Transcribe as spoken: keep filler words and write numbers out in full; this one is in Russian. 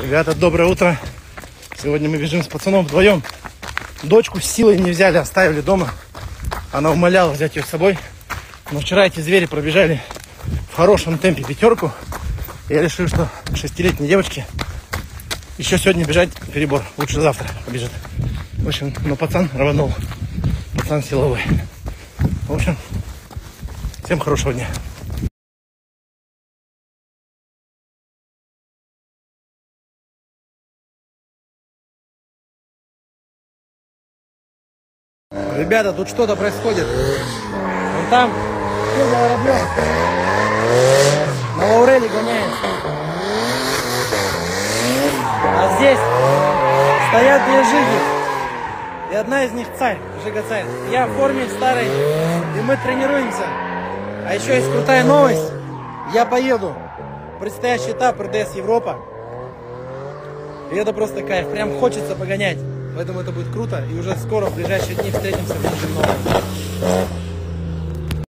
Ребята, доброе утро. Сегодня мы бежим с пацаном вдвоем. Дочку с силой не взяли, оставили дома. Она умоляла взять ее с собой. Но вчера эти звери пробежали в хорошем темпе пятерку. Я решил, что шестилетней девочке еще сегодня бежать перебор. Лучше завтра побежит. В общем, но пацан рванул. Пацан силовой. В общем, всем хорошего дня. Ребята, тут что-то происходит. Вон там на Лауреле гоняется. А здесь стоят две жиги. И одна из них царь, жига царь. Я в форме старой, и мы тренируемся. А еще есть крутая новость. Я поеду в предстоящий этап эр дэ эс Европа. И это просто кайф. Прям хочется погонять. Поэтому это будет круто. И уже скоро, в ближайшие дни, встретимся в Нижнем Новгороде.